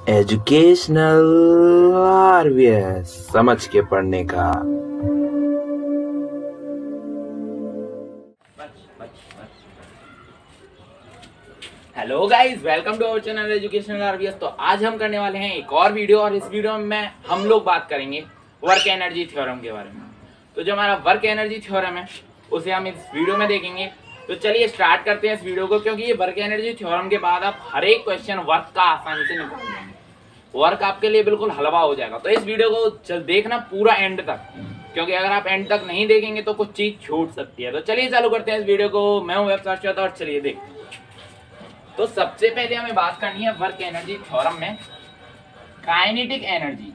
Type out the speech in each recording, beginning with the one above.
Educational RVS समझ के पढ़ने का। Hello guys, welcome to our channel educational RVS. तो आज हम करने वाले हैं एक और वीडियो, और इस वीडियो में हम लोग बात करेंगे वर्क एनर्जी थ्योरम के बारे में। तो जो हमारा वर्क एनर्जी थ्योरम है उसे हम इस वीडियो में देखेंगे। तो चलिए स्टार्ट करते हैं इस वीडियो को, क्योंकि ये वर्क एनर्जी थ्योरम के बाद आप हर एक क्वेश्चन वर्क का आसानी से निकाल लेंगे। वर्क आपके लिए बिल्कुल हलवा हो जाएगा। तो इस वीडियो को देखना पूरा एंड तक, क्योंकि अगर आप एंड तक नहीं देखेंगे तो कुछ चीज छूट सकती है। तो चलिए चालू करते हैं इस वीडियो को। मैं हूं वेबसाइट और चलिए देखते हैं। तो सबसे पहले हमें बात करनी है वर्क एनर्जी थ्योरम में काइनेटिक एनर्जी,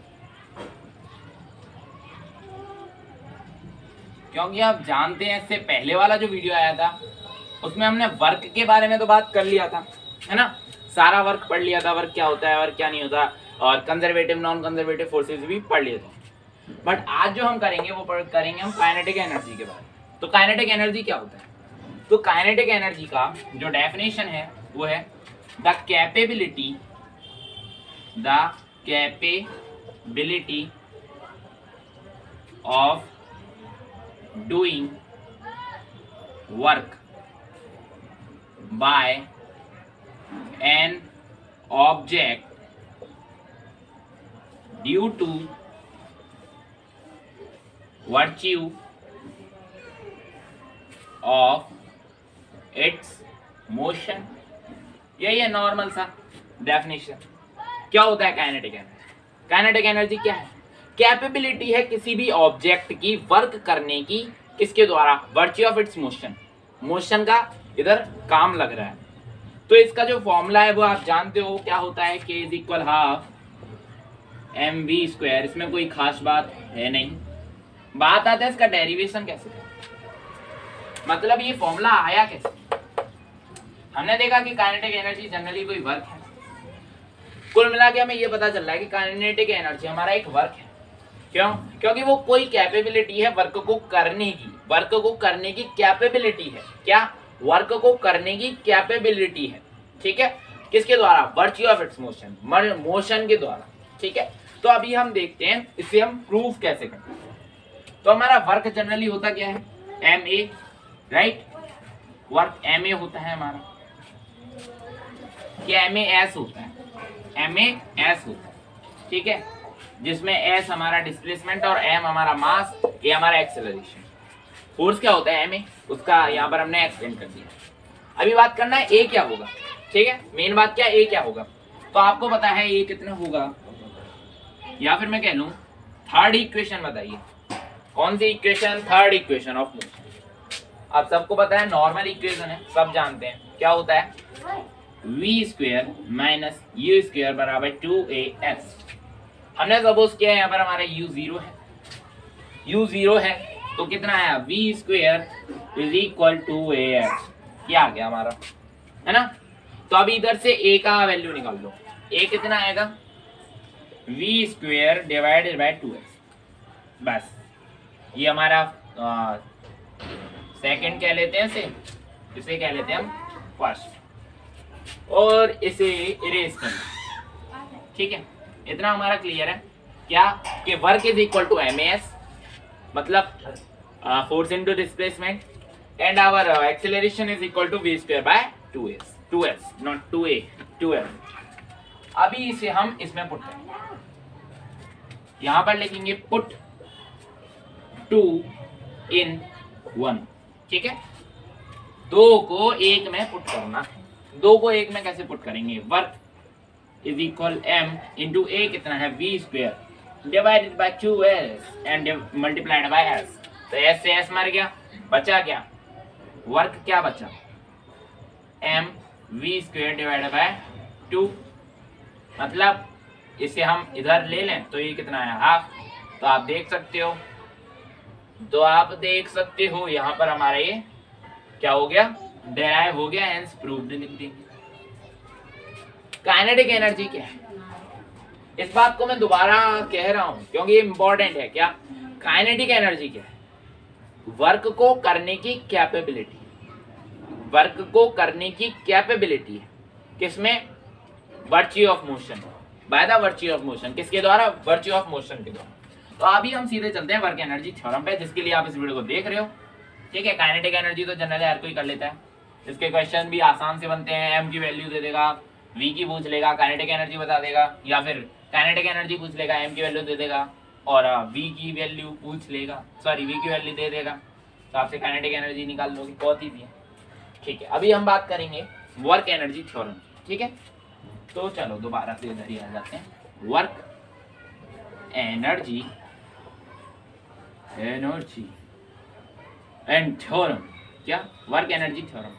क्योंकि आप जानते हैं इससे पहले वाला जो वीडियो आया था उसमें हमने वर्क के बारे में तो बात कर लिया था, है ना। सारा वर्क पढ़ लिया था, वर्क क्या होता है, वर्क क्या नहीं होता, और कंजर्वेटिव नॉन कंजर्वेटिव फोर्सेस भी पढ़ लिए थे। बट आज जो हम करेंगे वो करेंगे हम काइनेटिक एनर्जी के बारे में। तो काइनेटिक एनर्जी क्या होता है? तो काइनेटिक एनर्जी का जो डेफिनेशन है वो है the capability of doing work by an object due to virtue of its motion। यही है नॉर्मल सा डेफिनेशन। क्या होता है काइनेटिक एनर्जी? काइनेटिक एनर्जी क्या है? कैपेबिलिटी है किसी भी ऑब्जेक्ट की वर्क करने की, किसके द्वारा? Virtue of its motion. Motion का इधर काम लग रहा है। तो इसका जो फॉर्मूला है वो आप जानते हो क्या होता है, k is equal half mv²। इसमें कोई खास बात है नहीं। बात आता है इसका डेरिवेशन कैसे है, मतलब ये फॉर्मूला आया कैसे। हमने देखा कि काइनेटिक एनर्जी जनरली कोई वर्क है। कुल मिला के हमें ये पता चल रहा है कि काइनेटिक एनर्जी हमारा एक वर्क है। क्यों? क्योंकि वो कोई कैपेबिलिटी है वर्क को करने की। वर्क को करने की कैपेबिलिटी है। क्या? वर्क को करने की कैपेबिलिटी है। ठीक है, किसके द्वारा? Virtue of its motion, motion के द्वारा। ठीक है, तो अभी हम देखते हैं इसे हम प्रूफ कैसे करते हैं। तो हमारा वर्क जनरली होता क्या है? M A, right. Work M A होता है हमारा, क्या एम ए एस होता है? एम ए एस होता है। ठीक है, जिसमें एस हमारा डिस्प्लेसमेंट और एम हमारा मास, ये हमारा एक्सेलरेशन। फोर्स क्या होता है? एम ए, उसका यहाँ पर हमने एक्सप्लेन कर दिया। अभी बात करना है ए क्या होगा। ठीक है, मेन बात क्या, ए क्या होगा। तो आपको पता है ए कितना होगा, या फिर मैं कह लूं थर्ड इक्वेशन बताइए। कौन सी equation? Third equation of motion. अब सबको पता है नॉर्मल इक्वेशन है, सब जानते हैं क्या होता है। v² माइनस u² बराबर 2as। हमने सपोज किया है यहाँ पर हमारा u 0 है। u 0 है तो कितना आया? v² is equal to as। क्या आ गया हमारा, है ना। तो अभी इधर से a का वैल्यू निकाल लो। a कितना आएगा? v² divided by 2s। बस ये हमारा सेकंड कह लेते हैं, इसे कह लेते हैं हम फर्स्ट, और इसे इरेज कर लो। ठीक है, इतना हमारा क्लियर है क्या कि work is equal to M S, मतलब force into displacement, and our acceleration is equal to v² by 2s not 2a 2s। अभी इसे हम इसमें पुट करेंगे, यहां पर लिखेंगे पुट 2 in 1। ठीक है, 2 को 1 में पुट करना। 2 को 1 में कैसे पुट करेंगे? Work is equal m into a कितना है? v² divided by 2s and multiplied by s। तो s से s मर गया, बचा क्या? वर्क क्या बचा? m v² divided by 2। मतलब इसे हम इधर ले लें तो ये कितना है? हाफ। तो आप देख सकते हो यहाँ पर हमारा ये क्या हो गया? डेराइव हो गया, हेंस प्रूव्ड लिख देंगे। काइनेटिक एनर्जी क्या है? इस बात को मैं दोबारा कह रहा हूं क्योंकि ये इंपॉर्टेंट है। क्या काइनेटिक एनर्जी क्या है? वर्क को करने की कैपेबिलिटी। वर्क को करने की कैपेबिलिटी है किसमें? Virtue of motion. By the virtue of motion. किसके द्वारा? वर्च्यू ऑफ मोशन के द्वारा। तो अभी हम सीधे चलते हैं वर्क एनर्जी थ्योरम पे, जिसके लिए आप इस वीडियो को देख रहे हो। ठीक है, काइनेटिक एनर्जी तो जनरली हर कोई कर लेता है, इसके क्वेश्चन भी आसान से बनते हैं। एम की वैल्यू दे देगा, वी की पूछ लेगा, काइनेटिक एनर्जी बता देगा, या फिर काइनेटिक एनर्जी पूछ लेगा, एम की वैल्यू दे देगा और वी की वैल्यू पूछ लेगा, सॉरी वी की वैल्यू दे देगा, तो आपसे काइनेटिक एनर्जी निकाल लोगे। बहुत ईजी है। ठीक है, अभी हम बात करेंगे वर्क एनर्जी थ्योरम। ठीक है, तो चलो दोबारा से इधर ही आ जाते हैं। Work energy and theorem. क्या? Work energy theorem.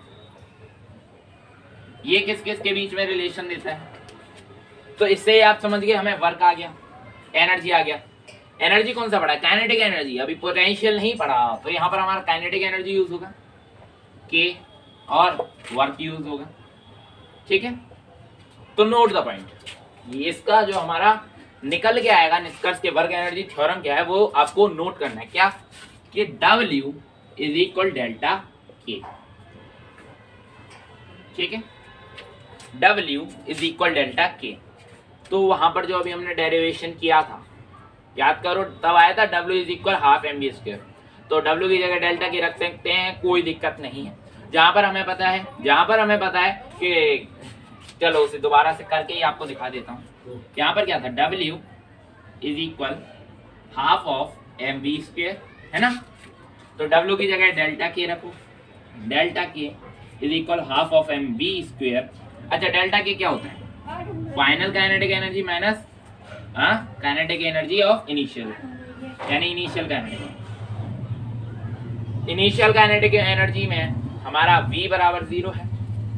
ये किस किस के बीच में रिलेशन देता है? तो इससे आप समझ गए, हमें वर्क आ गया, एनर्जी आ गया। एनर्जी कौन सा पढ़ा? Kinetic energy. अभी पोटेंशियल नहीं पढ़ा, तो यहाँ पर हमारा काइनेटिक एनर्जी यूज होगा, के और वर्क यूज होगा। ठीक है, तो नोट द पॉइंट। ये इसका जो हमारा निकल के आएगा निष्कर्ष के वर्क एनर्जी थ्योरम क्या है वो आपको नोट करना है। क्या? कि W इज इक्वल डेल्टा के। ठीक है, W इज इक्वल डेल्टा के। तो वहां पर जो अभी हमने डेरिवेशन किया था, याद करो, तब आया था W is equal half mv square. तो W की जगह डेल्टा के रख सकते हैं, कोई दिक्कत नहीं है। जहां पर हमें पता है कि, चलो उसे दोबारा से करके ही आपको दिखा देता हूँ। यहाँ पर क्या था? W is equal half of mv square, है ना। तो W की जगह डेल्टा के रखो, delta K is equal half of mv square. अच्छा, डेल्टा के क्या होता है? Final kinetic energy minus kinetic energy of initial, यानी इनिशियल काइनेटिक एनर्जी में हमारा v बराबर 0 है,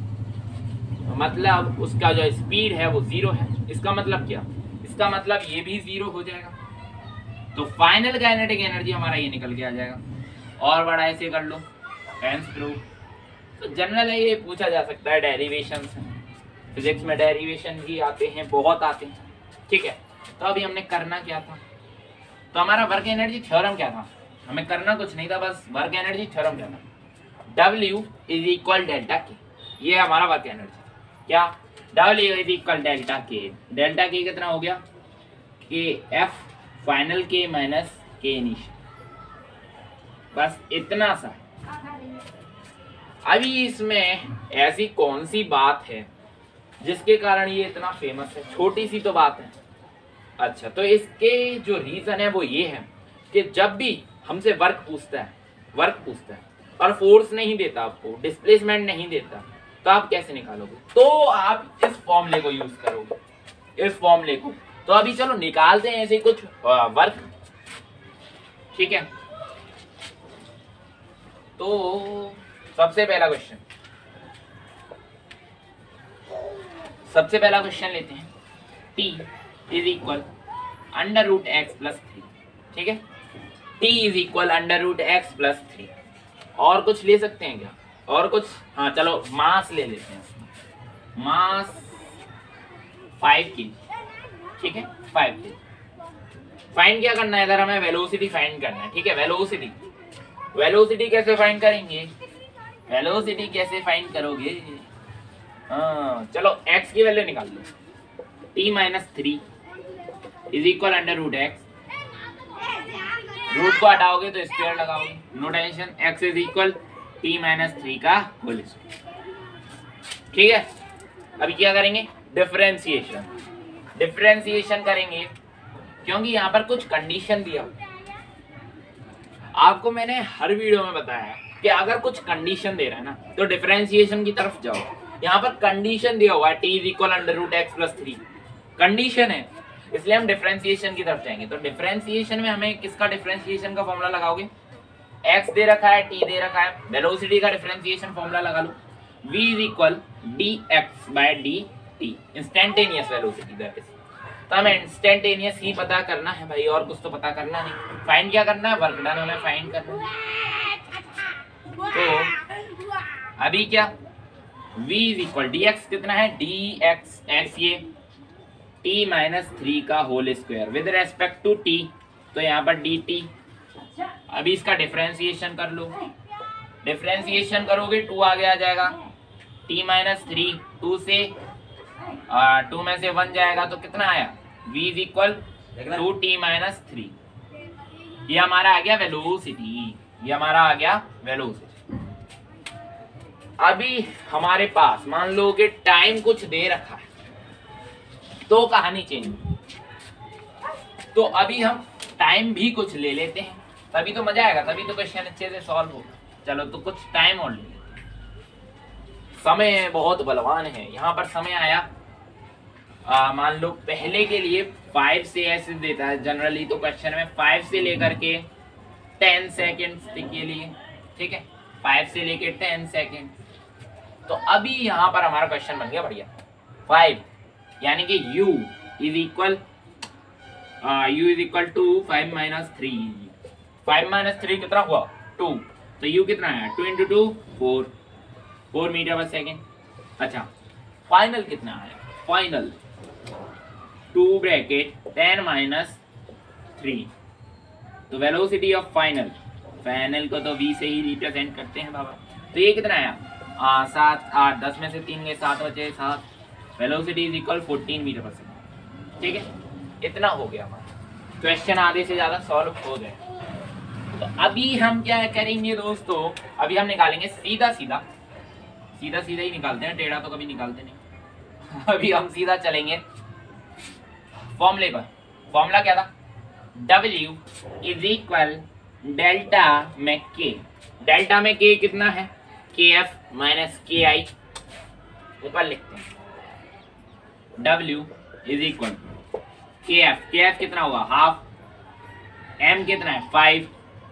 मतलब उसका जो स्पीड है वो 0 है। इसका मतलब क्या? इसका मतलब ये भी 0 हो जाएगा। तो फाइनल काइनेटिक एनर्जी हमारा ये निकल के आ जाएगा। और बड़ा ऐसे कर लो, हेंस प्रूव। तो जनरल है, ये पूछा जा सकता है, डेरिवेशन से। फिजिक्स में डेरिवेशन भी आते हैं, बहुत आते हैं। ठीक है, तो अभी हमने करना क्या था? तो हमारा वर्क एनर्जी थ्योरम क्या था? हमें करना कुछ नहीं था, बस वर्क एनर्जी थ्योरम क्या था? W is equal delta K. ये हमारा वर्क एनर्जी। क्या? W is equal delta K. Delta K कितना हो गया? K F final K minus K initial. बस इतना सा। अभी इसमें ऐसी कौन सी बात है जिसके कारण ये इतना फेमस है? छोटी सी तो बात है। अच्छा, तो इसके जो रीजन है वो ये है कि जब भी हमसे वर्क पूछता है और फोर्स नहीं देता, आपको डिस्प्लेसमेंट नहीं देता, तो आप कैसे निकालोगे? तो आप इस फॉर्मूले को यूज करोगे, इस फॉर्मूले को। तो अभी चलो निकालते हैं ऐसे कुछ वर्क। ठीक है, तो सबसे पहला क्वेश्चन लेते हैं। T is equal under root x plus 3। ठीक है, T is equal under root x plus 3। और कुछ ले सकते हैं क्या? और कुछ? हाँ चलो, मास ले लेते हैं। मास 5 kg। ठीक है, 5 kg। फाइंड क्या करना है? इधर हमें वेलोसिटी फाइंड करना है। ठीक है, वेलोसिटी कैसे फाइंड करेंगे? वेलोसिटी कैसे फाइंड करोगे? हाँ चलो, x की वैल्यू निकाल लो। t minus 3 is equal under root x. Root को हटाओगे तो स्क्वायर लगाओगे, no tension. x is equal t minus 3 का होल स्क्वायर। ठीक है, अभी क्या करेंगे? डिफरेंशिएशन करेंगे, क्योंकि यहाँ पर कुछ कंडीशन दिया हुआ। आपको मैंने हर वीडियो में बताया कि अगर कुछ कंडीशन दे रहा है ना, तो डिफरेंशिएशन की तरफ जाओ। यहाँ पर कंडीशन दिया हुआ है t is equal under root x plus 3, condition है, इसलिए हम डिफरेंशिएशन की तरफ जाएंगे। तो डिफरेंशिएशन में हमें किसका डिफरेंशिएशन का फॉर्मूला लगाओगे? x दे रखा है, t दे रखा है, वेलोसिटी का डिफरेंशिएशन फॉर्मूला लगा लो। v is equal dx by dt, instantaneous velocity that is. तो हमें इंस्टेंटेनियस ही पता करना है भाई, और कुछ तो पता करना नहीं। फाइंड क्या करना है? वर्क डन हमें फाइंड करना है। तो अभी क्या? v इज इक्वल dx कितना है? dx x ये t माइनस 3 का whole square with respect to t, तो यहाँ पर dt। अभी इसका डिफरेंशिएशन कर लो। डिफरेंशिएशन करोगे 2 आगे आ जाएगा, t माइनस 3 2 से 2 में से 1 जाएगा तो कितना आया, v is equal 2t minus 3। ये हमारा आ गया वेलोसिटी, ये हमारा आ गया वेलोसिटी। अभी हमारे पास मान लो कि टाइम कुछ दे रखा है तो कहानी चेंज। तो अभी हम टाइम भी कुछ ले लेते हैं, तभी तो मजा आएगा, तभी तो क्वेश्चन अच्छे से सॉल्व होगा। चलो तो कुछ टाइम और ले लेते हैं। समय बहुत बलवान है। यहाँ पर समय आया मान लो पहले के लिए 5 से ऐसे देता है जनरली, तो क्वेश्चन में 5 से लेकर के 10 सेकेंड्स के लिए, ठीक है, 5 से लेके 10 सेकेंड। तो अभी यहाँ पर हमारा क्वेश्चन बन गया बढ़िया 5, यानी कि u is equal to 5 minus 3। 5 minus 3 कितना हुआ 2, तो u कितना है 2 इंटू 2 4 मीटर पर सेकेंड। अच्छा फाइनल कितना है, फाइनल 2 ब्रैकेट 10 माइनस 3। तो वेलोसिटी ऑफ फाइनल, फाइनल को तो v से ही रिप्रेजेंट करते हैं बाबा। तो ये कितना आया 7 8 10 में से 3 गए 7 बचे 7। Velocity is equal 14 metre per second. ठीक है, इतना हो गया हमारा क्वेश्चन, आधे से ज्यादा सॉल्व हो गए। तो अभी हम क्या करेंगे दोस्तों, अभी हम निकालेंगे सीधा सीधा ही निकालते हैं, टेढ़ा तो कभी निकालते नहीं। अभी हम सीधा चलेंगे फॉर्मूले पर। फॉर्मूला क्या था, W इज इक्वल डेल्टा में K। डेल्टा में K कितना है, KF माइनस KI। ऊपर लिखते हैं W इज इक्वल KF कितना हुआ हाफ, M कितना है 5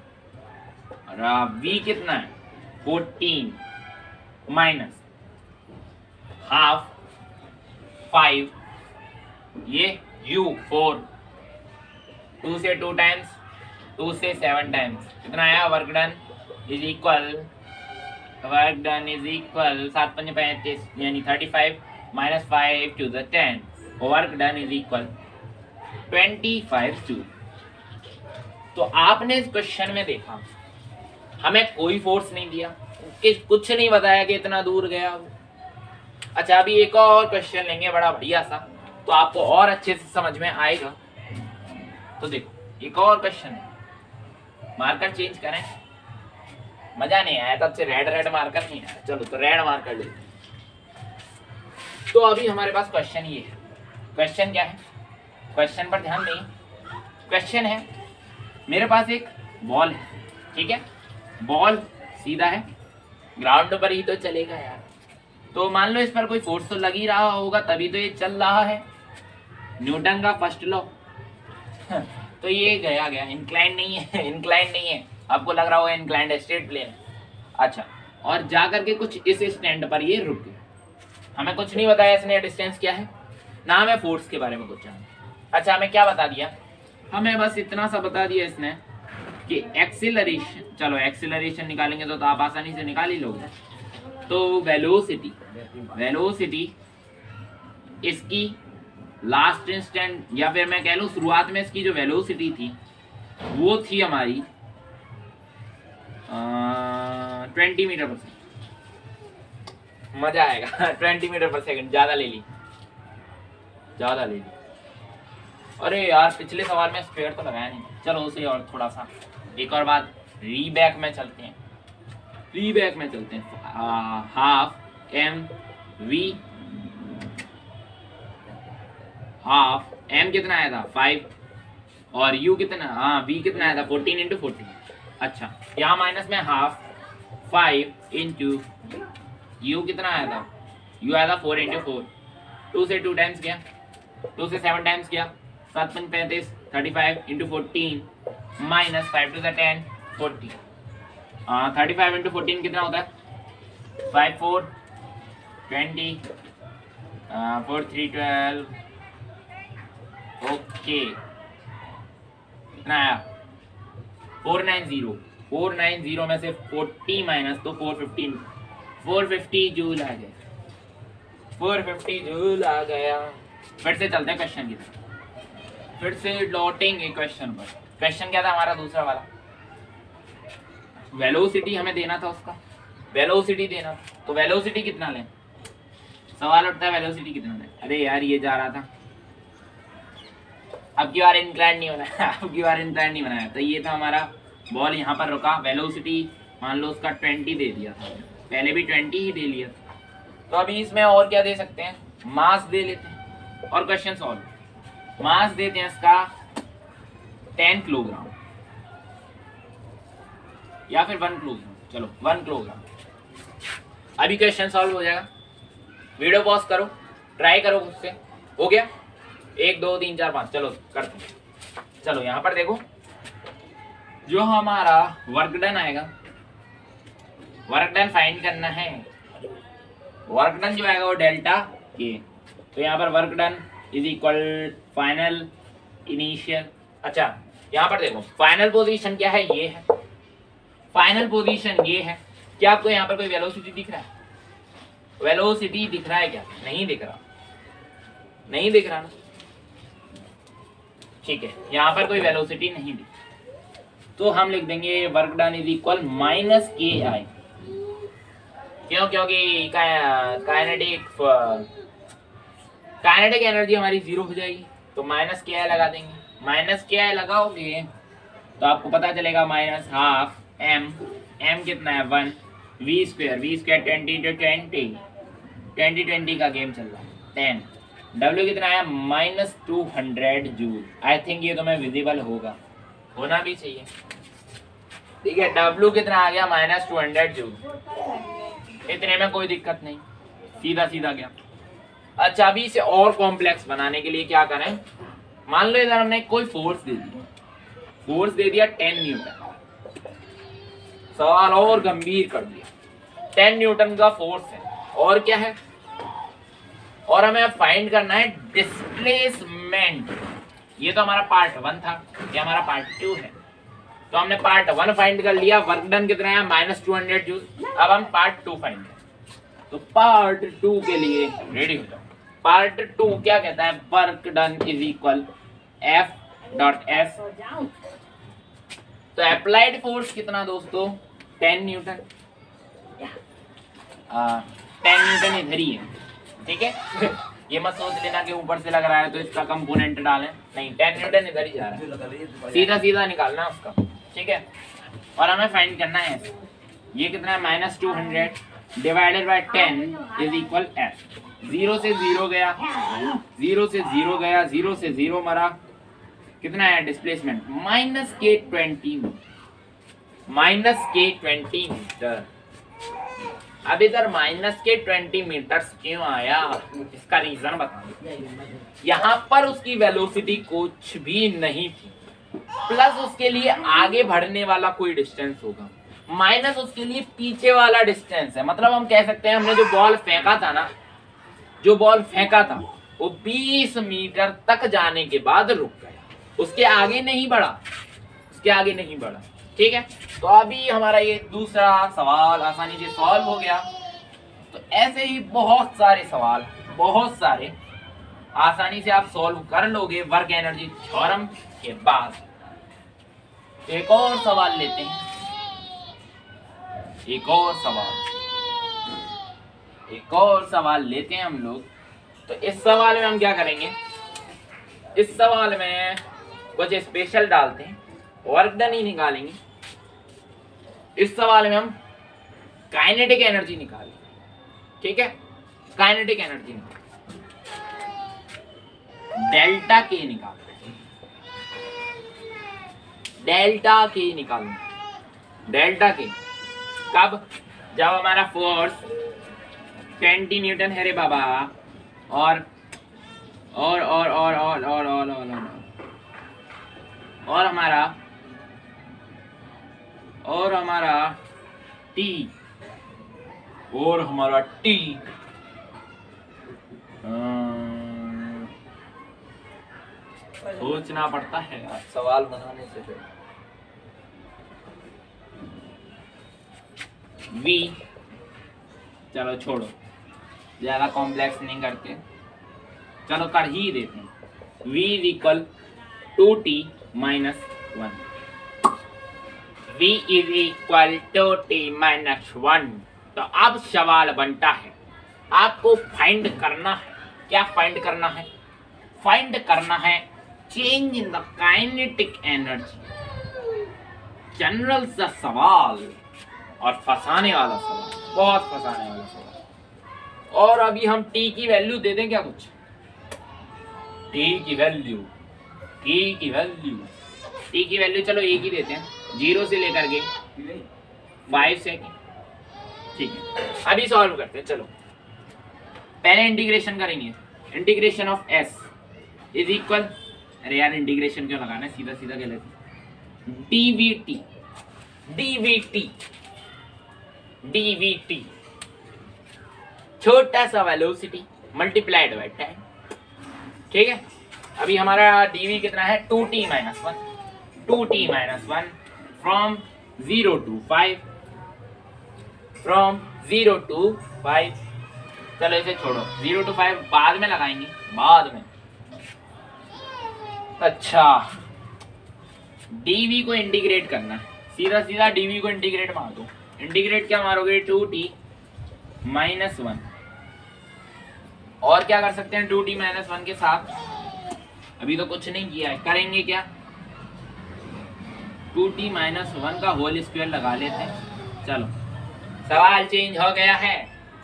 और V कितना है 14 माइनस हाफ 5, ये U 4, 2 से 2 टाइम्स 2 से 7 टाइम्स कितना आया, वर्क डन इज इक्वल 7 5 35 यानी 35 minus 5 to the 10, work done is equal 25 joule. तो आपने इस क्वेश्चन में देखा हमें कोई फोर्स नहीं दिया, कुछ नहीं बताया कि इतना दूर गया वो। अच्छा अभी एक और क्वेश्चन लेंगे बड़ा बढ़िया सा, तो आपको और अच्छे से समझ में आएगा। तो देखो एक और क्वेश्चन है, मार्कर चेंज करें, मजा नहीं आया तब से रेड मार्कर नहीं आया, चलो तो रेड मार्कर ले। तो अभी हमारे पास क्वेश्चन ये है, क्वेश्चन क्या है, क्वेश्चन पर ध्यान दें। क्वेश्चन है मेरे पास एक बॉल है, ठीक है, बॉल सीधा है, ग्राउंड पर ही तो चलेगा यार। तो मान लो इस पर कोई फोर्स तो लग ही रहा होगा तभी तो ये चल रहा है, न्यूटन का फर्स्ट लॉ। तो ये गया इंक्लाइन नहीं है, आपको लग रहा होगा इंक्लाइंड स्ट्रेट प्लेन। अच्छा और जा करके कुछ इस स्टैंड पर ये रुक गया, हमें कुछ नहीं बताया इसने डिस्टेंस क्या है, ना हमें फोर्स के बारे में कुछ जाना। अच्छा हमें क्या बता दिया, हमें बस इतना सा बता दिया इसने कि एक्सीलरेशन, चलो एक्सीलरेशन निकालेंगे तो आप आसानी से निकाल ही लोगे। तो वेलोसिटी इसकी लास्ट इंस्टेंट या फिर मैं कह लूँ शुरुआत में इसकी जो वेलोसिटी थी वो थी हमारी 20 मीटर पर सेकेंड। मजा आएगा 20 मीटर पर सेकेंड, ज्यादा ले ली। अरे यार पिछले सवाल में स्क्वायर तो लगाया नहीं, चलो उसे और थोड़ा सा एक और बात, रीबैक में चलते हैं। हाफ m कितना आया था 5 और u कितना, v कितना आया था 14 इंटू 14। अच्छा यहाँ माइनस में हाफ 5 इंटू u कितना आया था, u आया था 4 इंटू 4, 2 से 2 टाइम्स गया, 2 से 7 टाइम्स गया, 7 5 35 35 into 14 minus 5 to the 10 40। 35 into 14 कितना होता है 5 4 20 4 3 12। ओके कितना आया 490 में से 40 माइनस तो 450 जूल आ गया, 450 जूल आ गया। फिर से चलते हैं क्वेश्चन की तरफ, फिर से लौटेंगे क्वेश्चन पर। क्वेश्चन क्या था हमारा दूसरा वाला, वेलोसिटी हमें देना था, उसका वेलोसिटी देना था। तो वेलोसिटी कितना लें, सवाल उठता है वेलोसिटी कितना लें। अरे यार ये जा रहा था, अब की बार इंक्लाइन नहीं होना अब की बार इंक्लाइन नहीं बनाया। तो ये था हमारा बॉल यहाँ पर रुका, वेलोसिटी मान लो उसका 20 दे दिया था, पहले भी 20 ही दे लिया था। तो अभी इसमें और क्या दे सकते हैं, मास दे लेते हैं और क्वेश्चन सॉल्व। मास देते हैं इसका 10 किलोग्राम या फिर 1 किलोग्राम, चलो 1 किलोग्राम। अभी क्वेश्चन सॉल्व हो जाएगा। वीडियो पॉज करो, ट्राई करो खुद से। हो गया 1 2 3 4 5, चलो करते हैं। चलो यहाँ पर देखो, जो हमारा वर्क डन आएगा, वर्क डन फाइंड करना है। वर्क डन जो आएगा वो डेल्टा के। तो यहाँ पर work done is equal final initial. अच्छा यहाँ पर देखो फाइनल पोजीशन क्या है, ये है फाइनल पोजीशन, ये है। क्या आपको यहाँ पर कोई वेलोसिटी दिख रहा है? वेलोसिटी दिख रहा है क्या? नहीं दिख रहा, नहीं दिख रहा ना, ठीक है। यहाँ पर कोई वेलोसिटी नहीं दिख, तो हम लिख देंगे work done is equal minus K I. क्यों? क्योंकि काइनेटिक एनर्जी हमारी 0 हो जाएगी, तो माइनस के आई लगा देंगे। माइनस के आई लगाओगे तो आपको पता चलेगा माइनस हाफ एम, एम कितना है 1, वी स्क्वायर 20 20 का गेम चल रहा है 10। डब्ल्यू कितना है -200 जूल। आई थिंक ये तो मैं विजिबल होगा, होना भी चाहिए, ठीक है। डब्ल्यू कितना आ गया -200 जूल, इतने में कोई दिक्कत नहीं, सीधा सीधा गया। अच्छा अभी इसे और कॉम्प्लेक्स बनाने के लिए क्या करें, मान लो इधर हमने कोई फोर्स दे दिया, फोर्स दे दिया 10 न्यूटन, सवाल और गंभीर कर दिया। 10 न्यूटन का फोर्स है और क्या है, और हमें फाइंड करना है डिस्प्लेसमेंट। ये तो हमारा पार्ट 1 था, ये हमारा पार्ट 2 है। तो हमने पार्ट 1 फाइंड कर लिया, वर्क डन कितना है -200 जूल। अब हम पार्ट 2 फाइंड करें, तो पार्ट 2 के लिए रेडी हो जाओ। पार्ट 2 क्या कहता है, work done is equal F.S। तो अप्लाइड फोर्स कितना दोस्तों, 10 न्यूटन। 10 न्यूटन इधर ही है, ठीक है। ये मत सोच लेना कि ऊपर से लग रहा है तो इसका कंपोनेंट डालें, नहीं 10 न्यूटन इधर ही जा रहा है, सीधा सीधा निकालना उसका, ठीक है। और हमें फाइंड करना है ये कितना है -200 divided by 10 is equal F। 0 से 0 गया, 0 से 0 गया, 0 से 0 मरा, कितना है डिस्प्लेसमेंट -K20 मीटर। अब इधर -K20 मीटर्स क्यों आया, इसका रीजन बता। यहाँ पर उसकी वेलोसिटी कुछ भी नहीं थी, प्लस उसके लिए आगे बढ़ने वाला कोई डिस्टेंस होगा, माइनस उसके लिए पीछे वाला डिस्टेंस है। मतलब हम कह सकते हैं हमने जो बॉल फेंका था ना, जो बॉल फेंका था वो 20 मीटर तक जाने के बाद रुक गया, उसके आगे नहीं बढ़ा, उसके आगे नहीं बढ़ा, ठीक है। तो अभी हमारा ये दूसरा सवाल आसानी से सॉल्व हो गया। तो ऐसे ही बहुत सारे सवाल, बहुत सारे आसानी से आप सॉल्व कर लोगे वर्क एनर्जी थ्योरम के बाद। एक और सवाल लेते हैं, एक और सवाल लेते हैं हम लोग। तो इस सवाल में हम क्या करेंगे, इस सवाल में कुछ स्पेशल डालते हैं, वर्क डन ही निकालेंगे। इस सवाल में हम काइनेटिक एनर्जी निकालेंगे, ठीक है। काइनेटिक एनर्जी डेल्टा के निकालते हैं, डेल्टा के निकालेंगे। डेल्टा के कब, जब हमारा फोर्स 20 न्यूटन है रे बाबा, और हमारा टी सोचना पड़ता है यार सवाल बनाने से पहले। वी, चलो छोड़ो, ज्यादा कॉम्प्लेक्स नहीं करते, चलो कर ही देते हैं। v is equal 2t minus 1, v is equal 2t minus 1। तो अब सवाल बनता है, आपको फाइंड करना है क्या फाइंड करना है? फाइंड करना है change in the kinetic energy. General सा सवाल और फंसाने वाला सवाल, बहुत फंसाने वाला सवाल। और अभी हम टी की वैल्यू दे दें क्या कुछ? टी की वैल्यू चलो एक ही देते हैं, 0 से लेकर के 5 सेकेंड। ठीक है, अभी सॉल्व करते हैं। चलो पहले इंटीग्रेशन करेंगे। Integration of s is equal, अरे यार इंटीग्रेशन क्यों लगाना है, सीधा सीधा कह लेते हैं। dvt छोटा सा वेलोसिटी मल्टीप्लाइड बाय टाइम। ठीक है, अभी हमारा dv कितना है? 2t - 1 फ्रॉम 0 to 5 चलो इसे छोड़ो, 0 to 5 बाद में लगाएंगे, बाद में। अच्छा, dv को इंटीग्रेट करना है, सीधा सीधा dv को इंटीग्रेट मार दो। इंटीग्रेट क्या मारोगे? 2t - 1। और क्या कर सकते हैं 2t - 1 के साथ? अभी तो कुछ नहीं किया है, करेंगे क्या? 2t - 1 का होल स्क्वायर लगा लेते हैं। चलो सवाल चेंज हो गया है,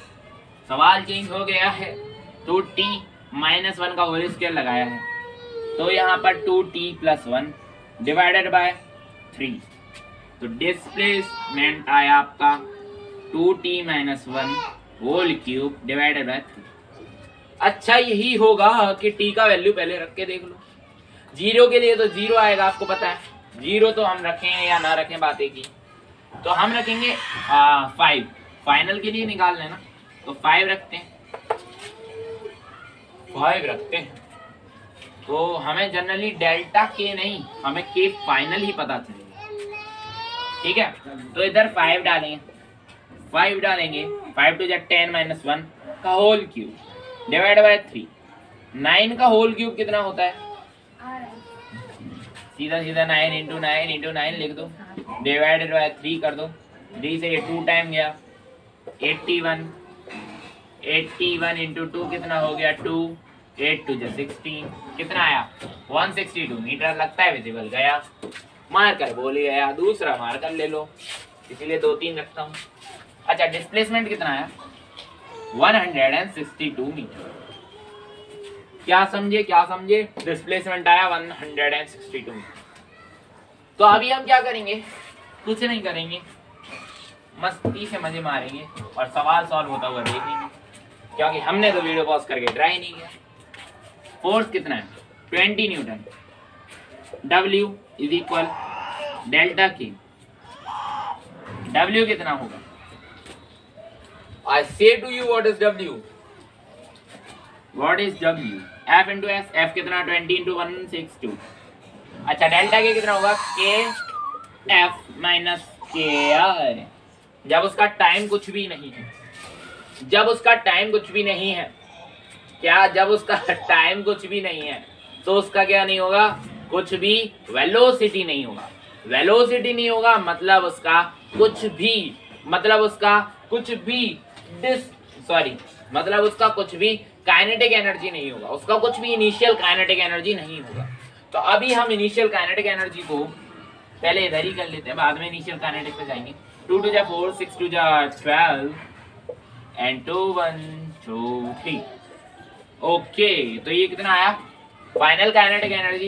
2t - 1 का होल स्क्वायर लगाया है, तो यहाँ पर 2t + 1 डिवाइडेड बाय 3, तो डिस्प्लेसमेंट आया आपका 2t - 1 whole cube divided by 3। अच्छा यही होगा कि t का वैल्यू पहले रख के देख लो। 0 के लिए तो 0 आएगा, आपको पता है। 0 तो हम रखें या ना रखें बातें की, तो हम रखेंगे 5, फाइनल के लिए निकाल लेना, तो 5 रखते हैं। तो हमें जनरली डेल्टा के नहीं, हमें के फाइनल ही पता चलेगा। ठीक है, तो इधर 5 डालेंगे, 5 2 = 10 - 1 का होल क्यूब डिवाइड बाय 3। 9 का होल क्यूब कितना होता है? सीधा सीधा 9 × 9 लिख दो, डिवाइडेड बाय 3 कर दो। 3 से ये 2 टाइम गया, 81 × 2 कितना हो गया? 2, 8 2 = 16, कितना आया? 162 मीटर। लगता है विजिबल गया, मार्कर बोल गया, दूसरा मार्कर ले लो, इसीलिए 2-3 रखता हूँ। अच्छा, डिस्प्लेसमेंट कितना आया? 162 मीटर। क्या समझे? डिस्प्लेसमेंट आया 162 मीटर। तो अभी हम क्या करेंगे? कुछ नहीं करेंगे, मस्ती से मजे मारेंगे और सवाल सॉल्व होता हुआ देखेंगे, क्योंकि हमने तो वीडियो पॉज करके ट्राई नहीं किया। फोर्स कितना है? 20 न्यूटन। W = डेल्टा K। W कितना होगा? I say to you what is W? F × S। F कितना? 20 × 162। अच्छा, डेल्टा K कितना होगा? K F - KI। जब उसका टाइम कुछ भी नहीं है, जब उसका टाइम कुछ भी नहीं है, तो उसका क्या नहीं होगा? कुछ भी वेलोसिटी नहीं होगा। वेलोसिटी नहीं होगा मतलब उसका कुछ भी काइनेटिक एनर्जी नहीं होगा, उसका कुछ भी इनिशियल काइनेटिक एनर्जी नहीं होगा। तो अभी हम इनिशियल काइनेटिक एनर्जी को पहले इधर ही कर लेते हैं, बाद में इनिशियल काइनेटिक पे जाएंगे। 2 2 = 4, 6 2 = 12 and 2 1 2 3। ओके, तो ये कितना आया? Final kinetic energy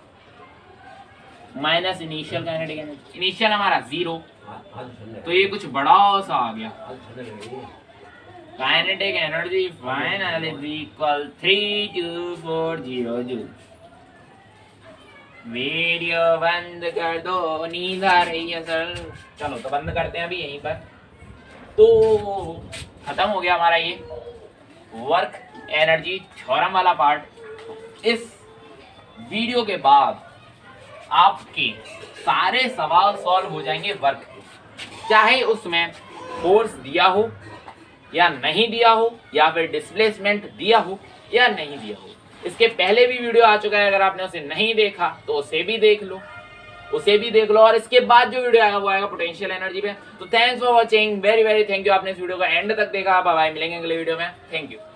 minus initial kinetic energy. Initial हमारा 0, तो ये कुछ बड़ा सा आ गया। Kinetic energy final = 3240 joule. Video बंद कर दो, नींद आ रही है सर। चलो तो बंद करते हैं अभी यहीं पर। तो खत्म हो गया हमारा ये वर्क एनर्जी थ्योरम वाला पार्ट। इस वीडियो के बाद आपके सारे सवाल सॉल्व हो जाएंगे वर्क के, चाहे उसमें फोर्स दिया हो या नहीं दिया हो, या फिर डिस्प्लेसमेंट दिया हो या नहीं दिया हो। इसके पहले भी वीडियो आ चुका है, अगर आपने उसे नहीं देखा तो उसे भी देख लो, और इसके बाद जो वीडियो आया वो आएगा पोटेंशियल एनर्जी पे। तो thanks for watching, very very thank you, आपने इस वीडियो को एंड तक देखा। बाय बाय, मिलेंगे अगले वीडियो में। Thank you.